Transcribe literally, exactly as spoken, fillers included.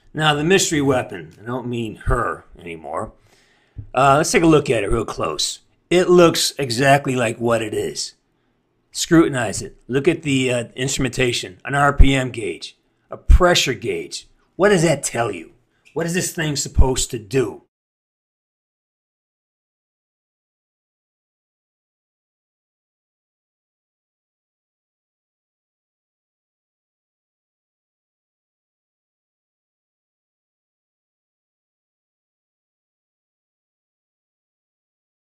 Now, the mystery weapon, I don't mean her anymore. Uh, let's take a look at it real close. It looks exactly like what it is. Scrutinize it. Look at the uh, instrumentation, an R P M gauge, a pressure gauge. What does that tell you? What is this thing supposed to do?